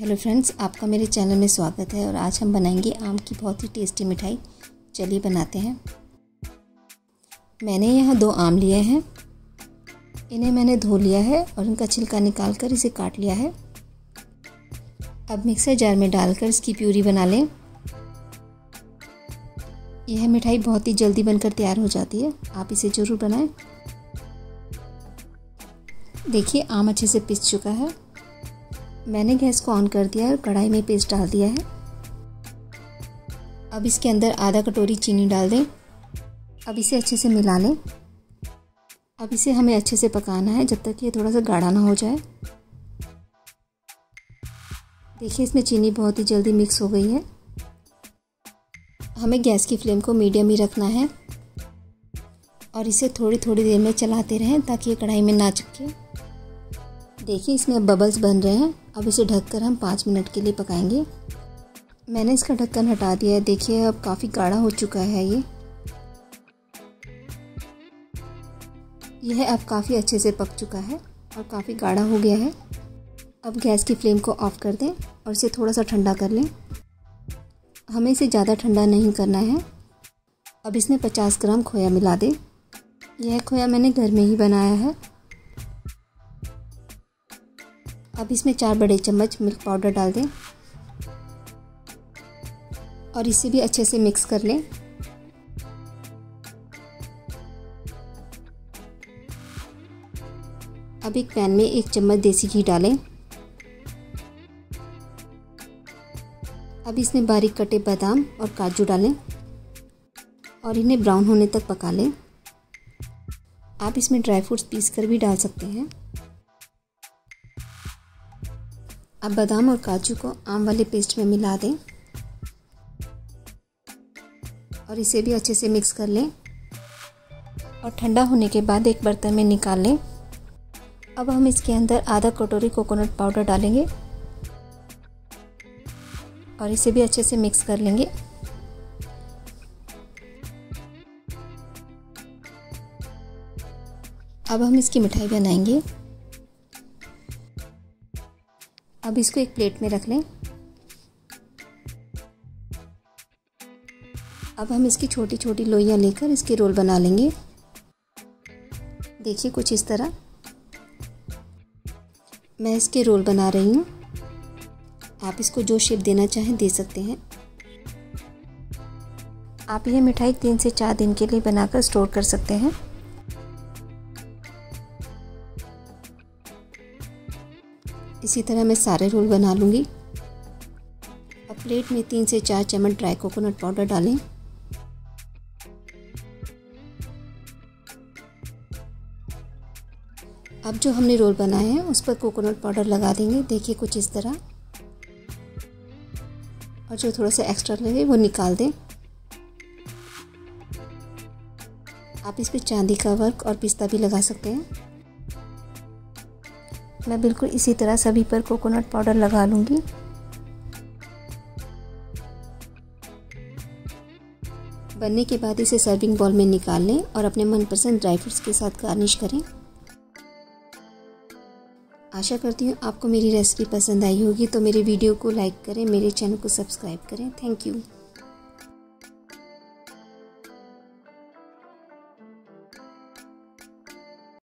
Hello friends, आपका मेरे channel में स्वागत है। और आज हम बनाएंगे आम की बहुत ही टेस्टी मिठाई। चलिए बनाते हैं। मैंने यहाँ 2 आम लिए हैं। इन्हें मैंने धो लिया है और इनका छिलका निकाल कर इसे काट लिया है। अब मिक्सर जार में डालकर इसकी प्यूरी बना लें। यह मिठाई बहुत ही जल्दी बनकर तैयार हो जाती है, आप इसे ज़रूर बनाएं। देखिए, आम अच्छे से पिस चुका है। मैंने गैस को ऑन कर दिया है और कढ़ाई में पेस्ट डाल दिया है। अब इसके अंदर आधा कटोरी चीनी डाल दें। अब इसे अच्छे से मिला लें। अब इसे हमें अच्छे से पकाना है जब तक ये थोड़ा सा गाढ़ा ना हो जाए। देखिए, इसमें चीनी बहुत ही जल्दी मिक्स हो गई है। हमें गैस की फ्लेम को मीडियम ही रखना है और इसे थोड़ी थोड़ी देर में चलाते रहें ताकि ये कढ़ाई में ना चिपके। देखिए, इसमें अब बबल्स बन रहे हैं। अब इसे ढककर हम 5 मिनट के लिए पकाएंगे। मैंने इसका ढक्कन हटा दिया है। देखिए, अब काफ़ी गाढ़ा हो चुका है यह अब काफ़ी अच्छे से पक चुका है और काफ़ी गाढ़ा हो गया है। अब गैस की फ्लेम को ऑफ कर दें और इसे थोड़ा सा ठंडा कर लें। हमें इसे ज़्यादा ठंडा नहीं करना है। अब इसमें 50 ग्राम खोया मिला दें। यह खोया मैंने घर में ही बनाया है। अब इसमें 4 बड़े चम्मच मिल्क पाउडर डाल दें और इसे भी अच्छे से मिक्स कर लें। अब एक पैन में 1 चम्मच देसी घी डालें। अब इसमें बारीक कटे बादाम और काजू डालें और इन्हें ब्राउन होने तक पका लें। आप इसमें ड्राई फ्रूट्स पीस कर भी डाल सकते हैं। अब बादाम और काजू को आम वाले पेस्ट में मिला दें और इसे भी अच्छे से मिक्स कर लें और ठंडा होने के बाद एक बर्तन में निकाल लें। अब हम इसके अंदर आधा कटोरी कोकोनट पाउडर डालेंगे और इसे भी अच्छे से मिक्स कर लेंगे। अब हम इसकी मिठाई बनाएंगे। अब इसको एक प्लेट में रख लें। अब हम इसकी छोटी छोटी लोइयां लेकर इसके रोल बना लेंगे। देखिए, कुछ इस तरह मैं इसके रोल बना रही हूँ। आप इसको जो शेप देना चाहें दे सकते हैं। आप यह मिठाई 3 से 4 दिन के लिए बनाकर स्टोर कर सकते हैं। इसी तरह मैं सारे रोल बना लूँगी। अब प्लेट में 3 से 4 चम्मच ड्राई कोकोनट पाउडर डालें। अब जो हमने रोल बनाए हैं उस पर कोकोनट पाउडर लगा देंगे। देखिए, कुछ इस तरह। और जो थोड़ा सा एक्स्ट्रा लगे वो निकाल दें। आप इस पर चांदी का वर्क और पिस्ता भी लगा सकते हैं। मैं बिल्कुल इसी तरह सभी पर कोकोनट पाउडर लगा लूँगी। बनने के बाद इसे सर्विंग बाउल में निकाल लें और अपने मनपसंद ड्राई फ्रूट्स के साथ गार्निश करें। आशा करती हूँ आपको मेरी रेसिपी पसंद आई होगी। तो मेरे वीडियो को लाइक करें, मेरे चैनल को सब्सक्राइब करें। Thank you.